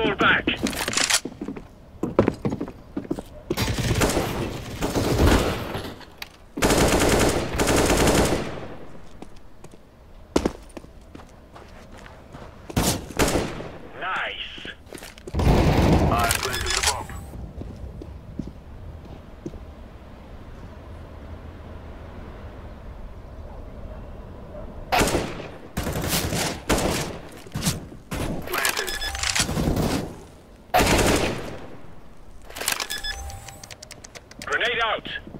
Fall back. Nice. I planted the bomb. Planted. Grenade out.